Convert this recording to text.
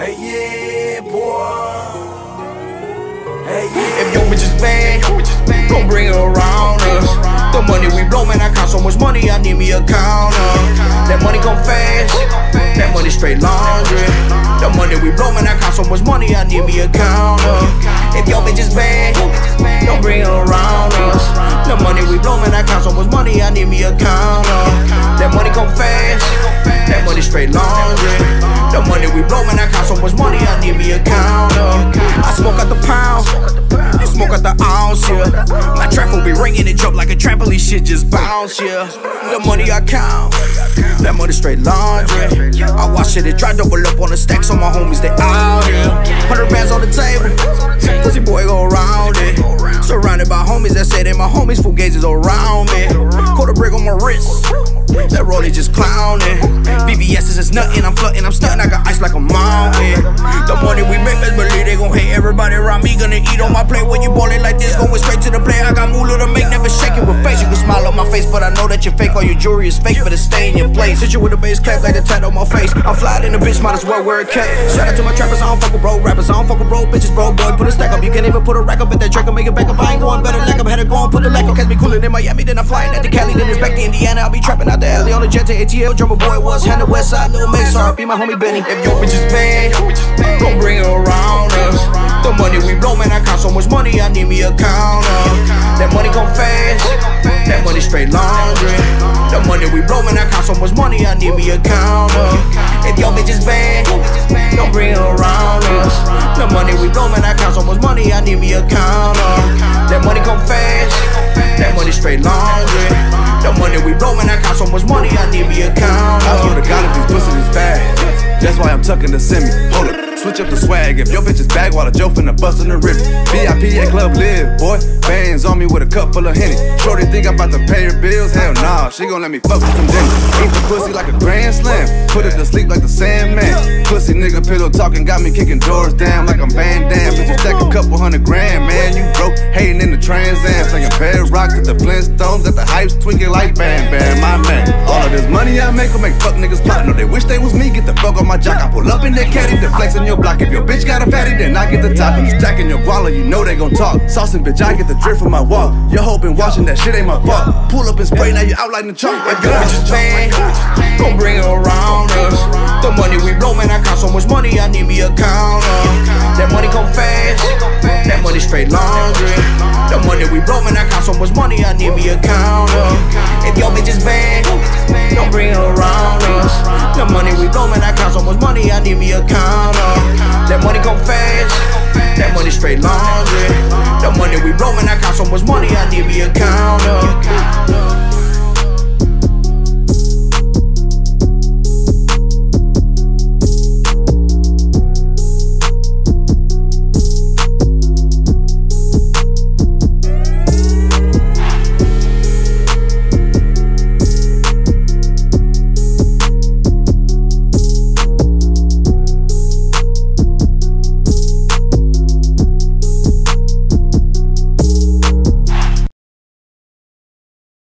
Hey yeah, boy. Hey yeah. If your bitch is bad, gon' bring it around us. The money we blow, man, I count so much money, I need me a counter. That money come fast, that money straight laundry. The money we blow, man, I count so much money, I need me a counter. If your bitch is bad, don't bring it around us. The money we blow, man, I count so much money, I need me a counter. That money come fast, that money straight laundry. The money we blow, man, I count so much money, I need me a counter. I smoke out the pound, you smoke out the ounce, yeah. My trap will be ringing, it jump like a trampoline, shit just bounce, yeah. The money I count, that money straight laundry. I wash it, it dry, double up on the stack, so my homies, they out here. 100 bands on the table, pussy boy go around it. Surrounded by homies that say they my homies, full gazes around me. Quarter brick on my wrist, that rollie just clowning. BBS is nothing, I'm flooding, I'm stunting, I got ice like a mountain. The money we make, best believe they gon' hate. Everybody around me gonna eat on my plate. When you ballin' like this, going straight to the plate. I got moolah to make, never shake it with face. You can smile on my face, but I know that you're fake. All your jewelry is fake, but it stay in your place. Hit you with a bass clap like the tat on my face. I'm flying in the bitch, might as well wear a cap. Shout out to my trappers, I don't fuck with bro rappers, I don't fuck with bro bitches, bro boy. Put a stack up, you can't even put a rack up at that track. I'll make it back up, I ain't going better like I'm had to go and put the lack up. Catch me coolin' in Miami, then I'm flying at the Cali, then it's back to Indiana. I'll be trapping out the alley on the jet to ATL. Drummer boy was hand the west side, little mix, be my homie Benny. If your bitch is bad, gon' bring it around us. The money we blow, man, I count so much money, I need me a counter. That money come fast, that money straight laundry. The money we blow, man, I count so much money, I need me a counter. If your bitch is bad, don't bring it around us. The money we blow, man, I count so much money, I need me a counter. That money come fast, that money straight laundry. The money we blow, man, I count so much money, I need me a counter. I swear to God, if these pussies is fast, that's why I'm tucking the semi. Hold up, switch up the swag. If your bitch is back while the Joe finna bust in the ribbon. VIP at Club Live, boy. Bands on me with a cup full of Henny. Shorty think I'm about to pay her bills? Hell nah, she gon' let me fuck with some dinner. Eat the pussy like a grand slam, put her to sleep like the Sandman. Pussy nigga pillow talking got me kicking doors down like I'm Van Damme. Bitch, you stack a couple $100 grand, man. You broke, hating in the Trans Am, slinging bedrock to the Flintstones, at the hypes tweaking like Bam Bam, my man. All of this money I make will make fuck niggas plot. No, they wish they was me, get the fuck on my jock. I pull up in that caddy, the flex on your block. If your bitch got a fatty, then I get the top. When you stacking your guala, you know they gon' talk. Saucing bitch, I get the drip from my walk. Your hoe been watching, that shit ain't my fault. Pull up and spray, now you out like the chalk. If your bitch is bad, gon' bring it around us. The money we blow, man, I count so much money, I need me a counter. That money come fast, that money straight laundry. The money we blow, man, I count so much money, I need me a counter. If your bitch is bad, don't bring it around us. The money we blow, man, I count so much money, I need me a counter. That money come fast, that money straight laundry. The money we blow, man, I count so much money, I need me a counter.